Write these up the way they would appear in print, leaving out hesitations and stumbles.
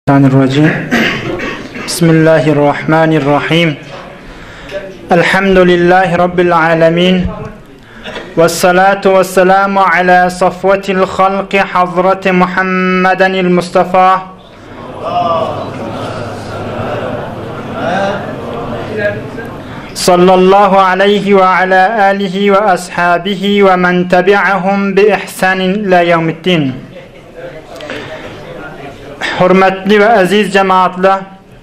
الرجيم. بسم الله الرحمن الرحيم. الحمد لله رب العالمين، والصلاة والسلام على صفوة الخلق حضرة محمد المصطفى صلى الله عليه وعلى آله وأصحابه ومن تبعهم بإحسان إلى يوم الدين. Hürmetli ve aziz cemaatler,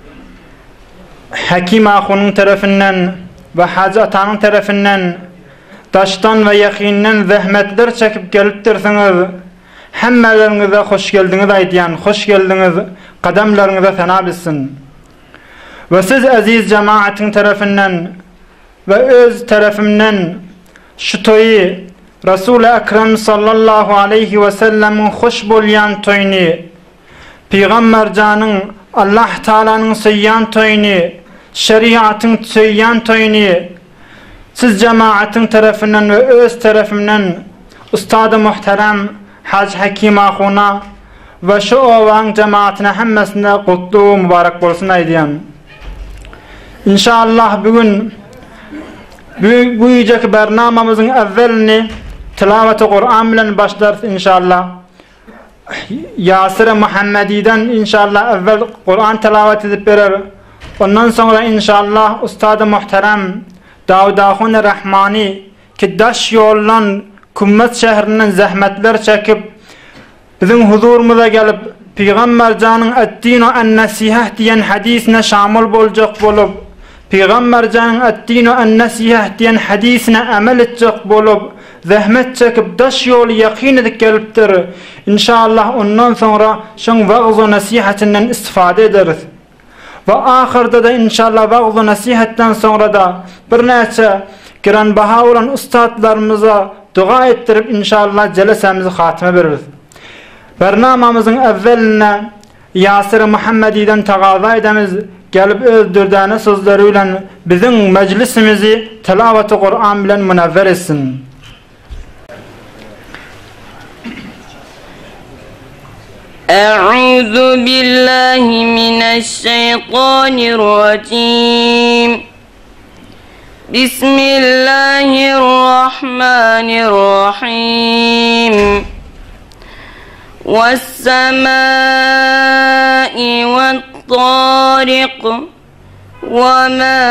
Hakim Ağa'nın tarafından ve Hacı Atanın tarafından taştan ve yakinden zahmetler çekip gelip dursınız. Hammelerinize hoş geldiniz aydiyan, hoş geldiniz, kademlerinize sana bilsin. Ve siz aziz cemaatin tarafından ve öz tarafından şu toyu Resul-i Ekrem sallallahu aleyhi ve sellemin hoş bolyan toyunu, Peygamber canın Allah Teala'nın söyyan toyunu, şeriatın söyyan toyunu siz cemaatin tarafından ve öz tarafından Ustad-ı Muhterem Hacı Hakim Ağa'na ve şu ovan cemaatine hemmesine kutlu mübarek olsun aydiyan. İnşallah bugün bu yüceki bernamamızın evvelini tilavet-i Kur'an bilen başlarız inşallah. Yasir-i Muhammedi'den inşallah evvel Kur'an tilavet edip verir. Ondan sonra inşallah Ustad-ı Muhterem Davud Ağa'nın Rahmani ki daş yollan Kümmet şehrinden zahmetler çekip bizim huzurumuza gelip Peygamber canın et-dinu en-nesihah diyen hadisine şamil olacak bolup Peygamber canın et-dinu en-nesihah diyen hadisine amel edecek bolup zahmet çekip daş yolu yakin edip geliptir. İnşallah ondan sonra şun vaaz-ı nasihatinden istifade ederiz. Ve ahirde de inşallah vaaz-ı nasihatten sonra da bir neçe giranbaha olan ustadlarımıza dua ettirip inşallah celesemizi hatime veririz. Bernamamızın evveline Yasir-i Muhammedi'den taqaza edemiz gelip öldürdüğünü sözleriyle bizim meclisimizi tilavet-i Kur'an bilen münevver etsin. أعوذ بالله من الشيطان الرجيم بسم الله الرحمن الرحيم والسماء والطارق وما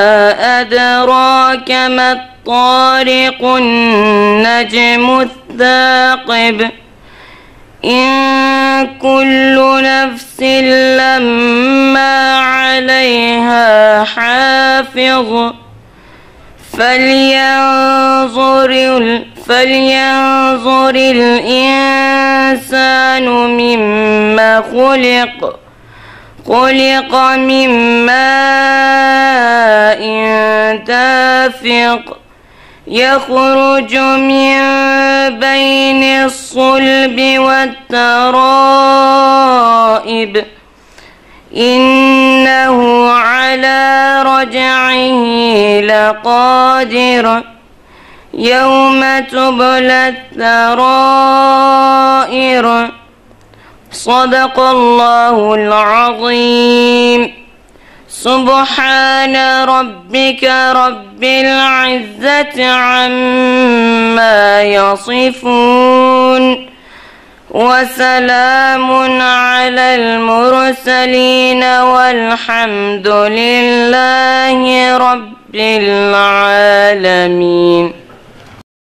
أدراك ما الطارق النجم الثاقب إن كل نفس لما عليها حافظ فلينظر الإنسان مما خلق من ماء دافق يخرج من بين الصلب والترائب إنه على رجعه لقادر يوم تبلى السرائر صدق الله العظيم. سبحان ربك رب العزة عما يصفون وسلام على المرسلين والحمد لله رب العالمين.